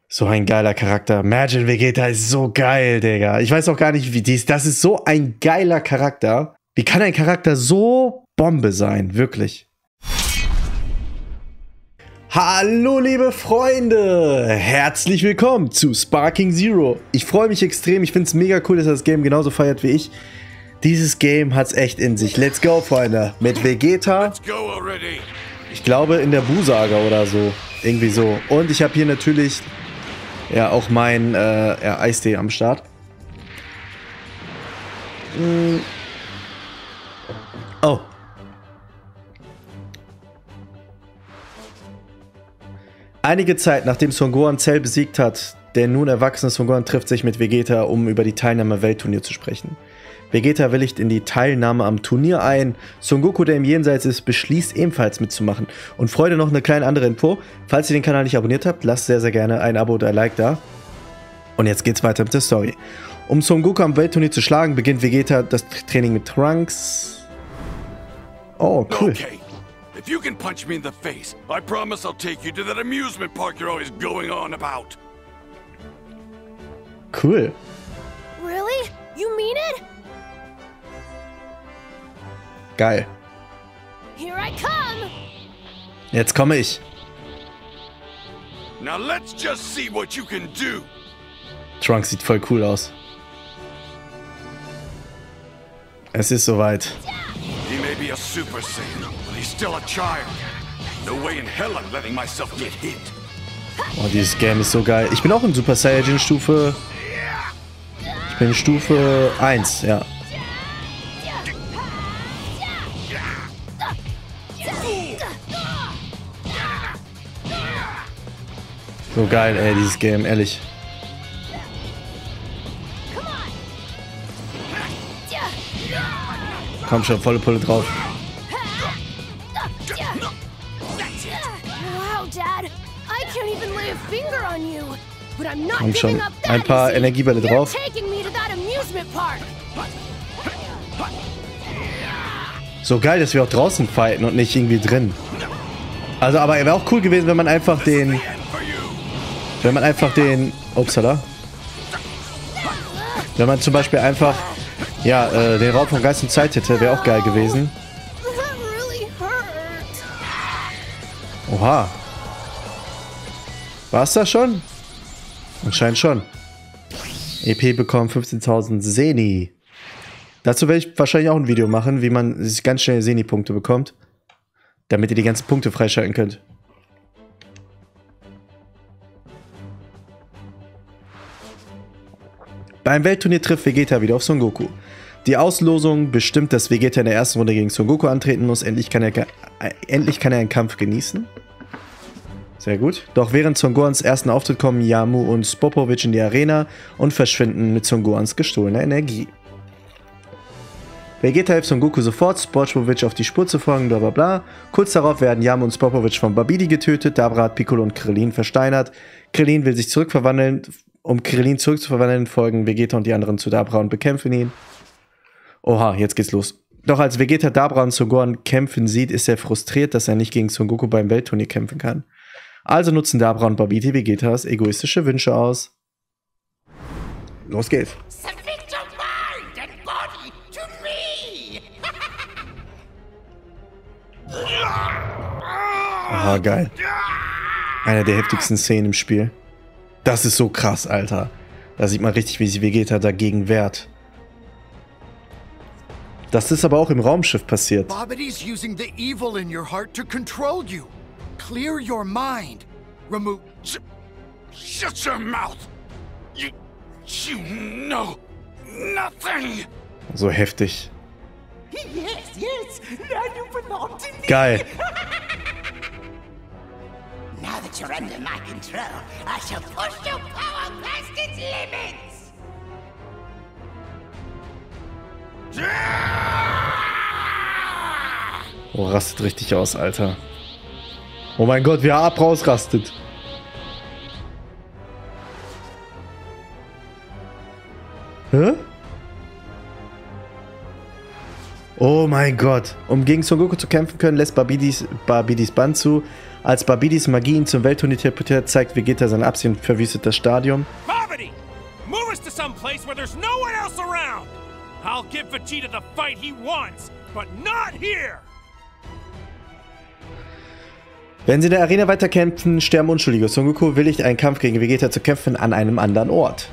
So ein geiler Charakter. Majin Vegeta ist so geil, Digga. Ich weiß auch gar nicht, wie das ist so ein geiler Charakter. Wie kann ein Charakter so Bombe sein? Wirklich. Hallo, liebe Freunde. Herzlich willkommen zu Sparking Zero. Ich freue mich extrem. Ich finde es mega cool, dass ihr das Game genauso feiert wie ich. Dieses Game hat es echt in sich. Let's go, Freunde. Mit Vegeta. Ich glaube in der Bu-Saga oder so. Irgendwie so. Und ich habe hier natürlich ja auch mein Eistee am Start. Oh. Einige Zeit nachdem Son Gohan Cell besiegt hat, der nun erwachsene Son Gohan trifft sich mit Vegeta, um über die Teilnahme am Weltturnier zu sprechen. Vegeta willigt in die Teilnahme am Turnier ein. Son Goku, der im Jenseits ist, beschließt ebenfalls mitzumachen. Und Freunde, noch eine kleine andere Info. Falls ihr den Kanal nicht abonniert habt, lasst sehr, sehr gerne ein Abo oder ein Like da. Und jetzt geht's weiter mit der Story. Um Son Goku am Weltturnier zu schlagen, beginnt Vegeta das Training mit Trunks. Oh, cool. Okay. If you can punch me in the face, I promise I'll take you to that amusement park you're always going on about. Cool. Really? You mean it? Geil. Here I come. Jetzt komme ich. Now let's just see what you can do. Trunks sieht voll cool aus. Es ist soweit. He may be a Super Saiyan, but he's still a child. No way in hell I'm letting myself get hit. Oh, dieses Game ist so geil. Ich bin auch in Super Saiyajin Stufe... Ich bin Stufe 1, ja. So geil, ey, dieses Game, ehrlich. Komm schon, volle Pulle drauf. Wow, Dad. I can't even lay a finger on you. But I'm not Komm schon, giving up that ein paar easy. Energiebälle You're drauf. taking me to that amusement park. So geil, dass wir auch draußen fighten und nicht irgendwie drin. Also, aber wäre auch cool gewesen, wenn man einfach den... Upsala. Wenn man zum Beispiel einfach... Ja, den Raum von Geist und Zeit hätte, wäre auch geil gewesen. That really hurt. Oha. War's das schon? Anscheinend schon. EP bekommen 15.000 Seni. Dazu werde ich wahrscheinlich auch ein Video machen, wie man sich ganz schnell Seni-Punkte bekommt. Damit ihr die ganzen Punkte freischalten könnt. Beim Weltturnier trifft Vegeta wieder auf Son Goku. Die Auslosung bestimmt, dass Vegeta in der ersten Runde gegen Son Goku antreten muss. Endlich kann er einen Kampf genießen. Sehr gut. Doch während Son Gohans ersten Auftritt kommen Yamu und Spopovich in die Arena und verschwinden mit Son Gohans gestohlener Energie. Vegeta hilft Son Goku sofort, Spopovich auf die Spur zu folgen, bla bla bla. Kurz darauf werden Yamu und Spopovich von Babidi getötet, Dabra hat Piccolo und Krillin versteinert. Krillin will sich zurückverwandeln. Um Krillin zurückzuverwandeln, folgen Vegeta und die anderen zu Dabra und bekämpfen ihn. Oha, jetzt geht's los. Doch als Vegeta Dabra und Son Gohan kämpfen sieht, ist er frustriert, dass er nicht gegen Son Goku beim Weltturnier kämpfen kann. Also nutzen Dabra und Babidi Vegetas egoistische Wünsche aus. Los geht's. Submit your mind and body to me! Aha, geil. Eine der heftigsten Szenen im Spiel. Das ist so krass, Alter. Da sieht man richtig, wie sich Vegeta dagegen wehrt. Das ist aber auch im Raumschiff passiert. Babidi's using the evil in your heart to control you. Clear your mind. Remove... Shut your mouth! You know nothing! So heftig. Yes, now you belong to me! Geil. Now that you're under my control, I shall push your power past its limits! Oh, rastet richtig aus, Alter. Oh mein Gott, wie er rausrastet. Hä? Oh mein Gott. Um gegen Son Goku zu kämpfen können, lässt Babidis Band zu. Als Babidis Magie ihn zum Weltturnier teleportiert, zeigt Vegeta seine Absicht und verwüstet das Stadion. Babidi! Move us to some place where there's no one else around! I'll give Vegeta the fight he wants, but not here! Wenn sie in der Arena weiterkämpfen, sterben Unschuldige. Son Goku willigt einen Kampf gegen Vegeta zu kämpfen an einem anderen Ort.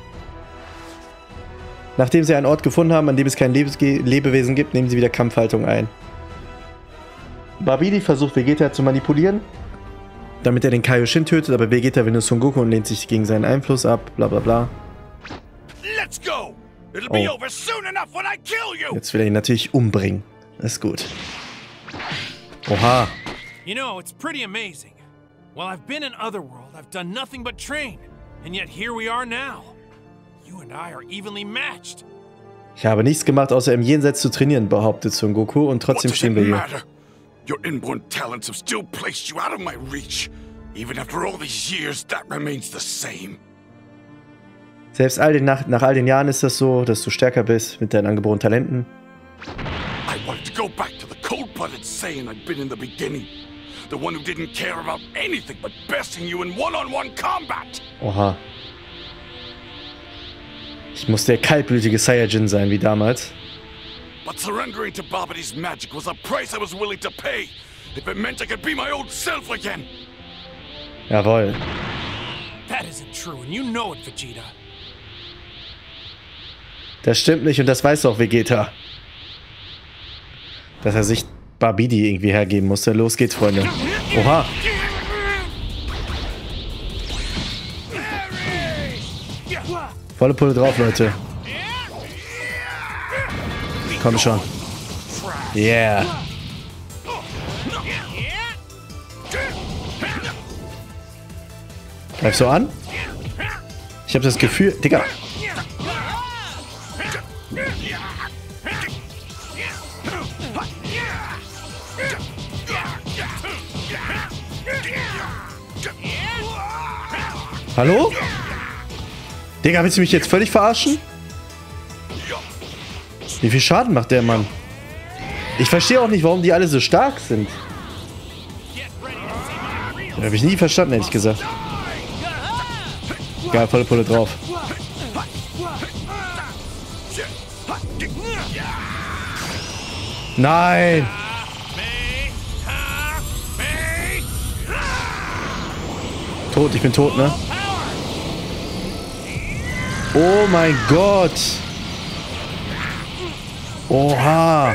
Nachdem sie einen Ort gefunden haben, an dem es kein Lebewesen gibt, nehmen sie wieder Kampfhaltung ein. Babidi versucht Vegeta zu manipulieren, damit er den Kaioshin tötet, aber Vegeta will nur Son Goku und lehnt sich gegen seinen Einfluss ab, bla bla bla. Let's go. It'll be over soon enough when I kill you. Jetzt will er ihn natürlich umbringen. Das ist gut. Oha. You know, it's pretty amazing. While I've been in Otherworld, I've done nothing but train. And yet here we are now. You and I are evenly matched. Ich habe nichts gemacht, außer im Jenseits zu trainieren, behauptet Son Goku, und trotzdem stehen wir hier. Your inborn talents have still placed you out of my reach. Even after all these years, that remains the same. Selbst nach all den Jahren ist das so, dass du stärker bist mit deinen angeborenen Talenten. I wanted to go back to the cold-blooded Saiyan I'd been in the beginning. The one who didn't care about anything but besting you in one-on-one combat. Oha. Ich muss der kaltblütige Saiyajin sein, wie damals. But surrendering to Babidi's magic was a price I was willing to pay. If it meant I could be my old self again. Jawohl. That isn't true, and you know it, Vegeta. Das stimmt nicht und das weiß auch Vegeta. Dass er sich Babidi irgendwie hergeben musste. Los geht's, Freunde. Oha. Volle Pulle drauf, Leute. Komm schon. Yeah. Greif so an. Ich habe das Gefühl... Digga. Hallo? Digga, willst du mich jetzt völlig verarschen? Wie viel Schaden macht der Mann? Ich verstehe auch nicht, warum die alle so stark sind. Das habe ich nie verstanden, ehrlich gesagt. Geil, volle Pulle drauf. Nein! Tot, ich bin tot, ne? Oh mein Gott! Oha!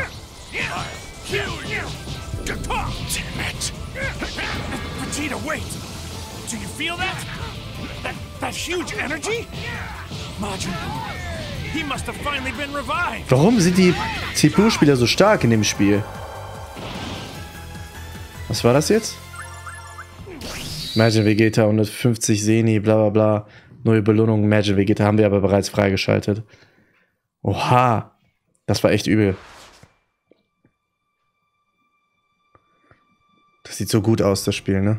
Vegeta, wait! Do you feel that? That huge energy? Majin Buu, he must have finally been revived. Warum sind die CPU-Spieler so stark in dem Spiel? Was war das jetzt? Majin Vegeta, 150 Seni, bla bla bla. Neue Belohnung, Majin Vegeta haben wir aber bereits freigeschaltet. Oha! Das war echt übel. Das sieht so gut aus, das Spiel, ne?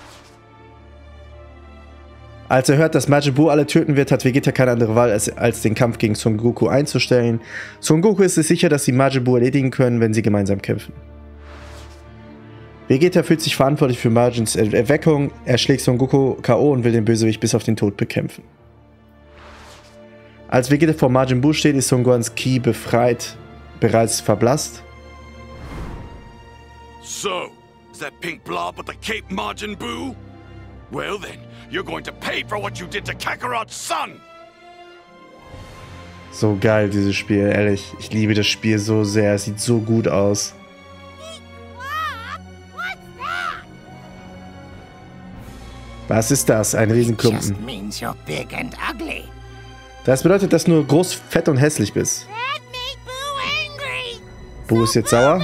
Als er hört, dass Majin Buu alle töten wird, hat Vegeta keine andere Wahl, als den Kampf gegen Son Goku einzustellen. Son Goku ist es sicher, dass sie Majin Buu erledigen können, wenn sie gemeinsam kämpfen. Vegeta fühlt sich verantwortlich für Majins Erweckung. Er schlägt Son Goku K.O. und will den Bösewicht bis auf den Tod bekämpfen. Als Vegeta vor Majin Buu steht, ist Son Gohans Ki bereits verblasst. So, is that pink blob at the Cape Majin Buu? Well then, you're going to pay for what you did to Kakarot's son! So geil, dieses Spiel, ehrlich. Ich liebe das Spiel so sehr. Es sieht so gut aus. Was ist das? Ein Riesenklumpen. Das bedeutet, dass du nur groß, fett und hässlich bist. Buu ist jetzt sauer.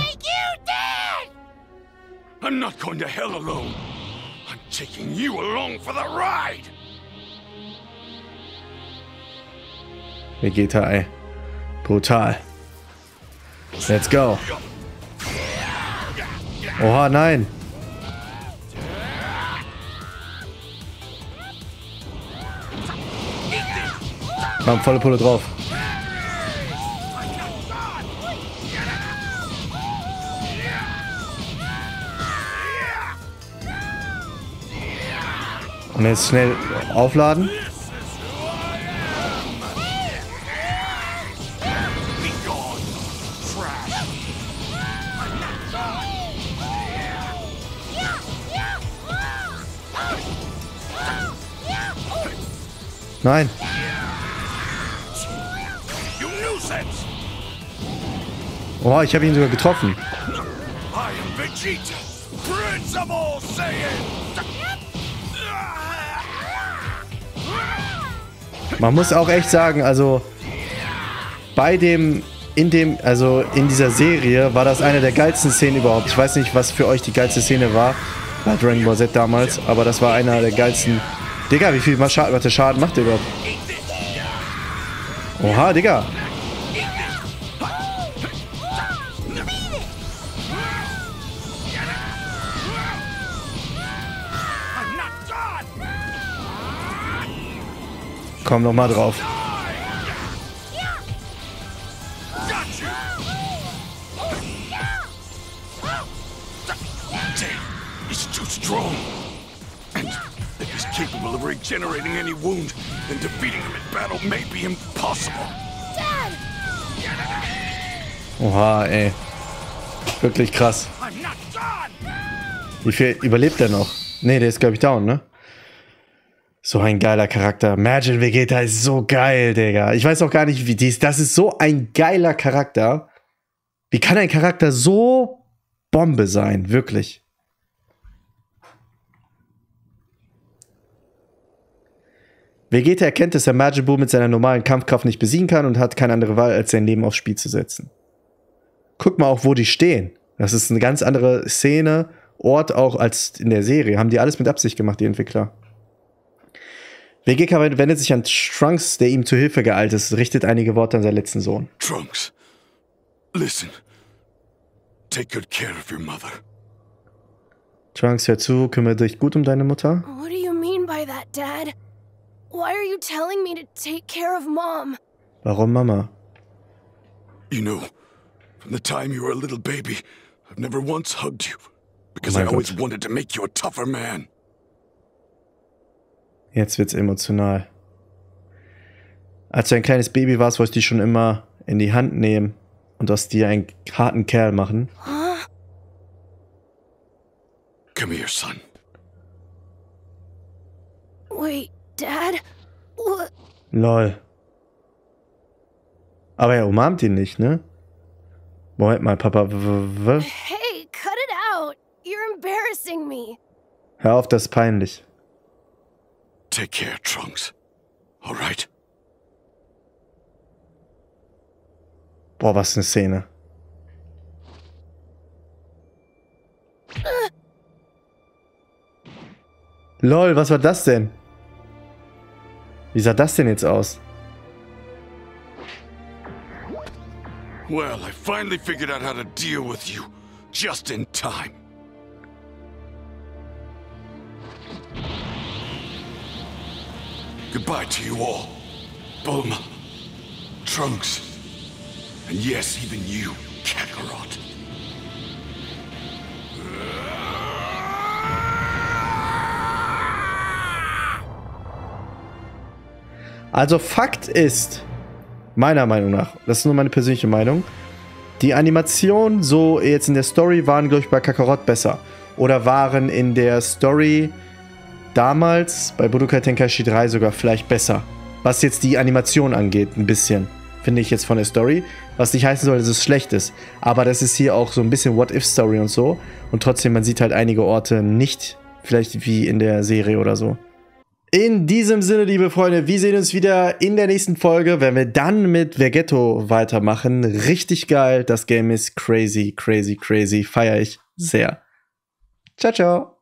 I'm not going to hell alone. I'm taking you along for the ride. Vegeta, ey. Brutal. Let's go. Oha, nein. Komm, volle Pulle drauf. Und jetzt schnell aufladen. Nein. Oh, ich habe ihn sogar getroffen. Man muss auch echt sagen, also in dieser Serie war das eine der geilsten Szenen überhaupt. Ich weiß nicht, was für euch die geilste Szene war bei Dragon Ball Z damals, aber das war einer der geilsten. Digga, wie viel Schaden macht der überhaupt? Oha, Digga. Komm noch mal drauf. He's too strong. And if he's capable of regenerating any wound, then defeating him in battle may be impossible. Dad! Oha, ey. Wirklich krass. Wie viel überlebt der noch? Ne, der ist, glaube ich, down, ne? So ein geiler Charakter. Majin Vegeta ist so geil, Digga. Ich weiß auch gar nicht, wie das ist so ein geiler Charakter. Wie kann ein Charakter so Bombe sein? Wirklich. Vegeta erkennt, dass er Majin Buu mit seiner normalen Kampfkraft nicht besiegen kann und hat keine andere Wahl, als sein Leben aufs Spiel zu setzen. Guck mal auch, wo die stehen. Das ist eine ganz andere Szene, Ort auch als in der Serie. Haben die alles mit Absicht gemacht, die Entwickler. Vegeta wendet sich an Trunks, der ihm zu Hilfe geeilt ist, richtet einige Worte an seinen letzten Sohn. Trunks, listen. Take good care of your mother. Trunks, hör zu, kümmere dich gut um deine Mutter. What do you mean by that, Dad? Why are you telling me to take care of Mom? Warum, Mama? You know, from the time you were a little baby, I've never once hugged you. Because Oh I mein always Gott. wanted to make you a tougher man. Jetzt wird's emotional. Als du ein kleines Baby warst, wollte ich dich schon immer in die Hand nehmen und aus dir einen harten Kerl machen. Huh? Come here, son. Wait, Dad? What? Lol. Aber er umarmt ihn nicht, ne? Moment mal, Papa. Hey, cut it out. You're embarrassing me. Hör auf, das ist peinlich. Take care, Trunks. All right? Boah, was eine Szene. Lol, was war das denn? Wie sah das denn jetzt aus? Well, I finally figured out how to deal with you. Just in time. Goodbye to you all. Bulma, Trunks, and yes, even you, Kakarot. Also Fakt ist, meiner Meinung nach, das ist nur meine persönliche Meinung, die Animationen so jetzt in der Story waren, glaube ich, bei Kakarot besser. Oder waren in der Story damals bei Budokai Tenkaichi 3 sogar vielleicht besser. Was jetzt die Animation angeht, ein bisschen. Finde ich jetzt von der Story. Was nicht heißen soll, dass es schlecht ist. Aber das ist hier auch so ein bisschen What-If-Story und so. Und trotzdem, man sieht halt einige Orte nicht vielleicht wie in der Serie oder so. In diesem Sinne, liebe Freunde, wir sehen uns wieder in der nächsten Folge, wenn wir dann mit Vegetto weitermachen. Richtig geil. Das Game ist crazy, crazy, crazy. Feier ich sehr. Ciao, ciao.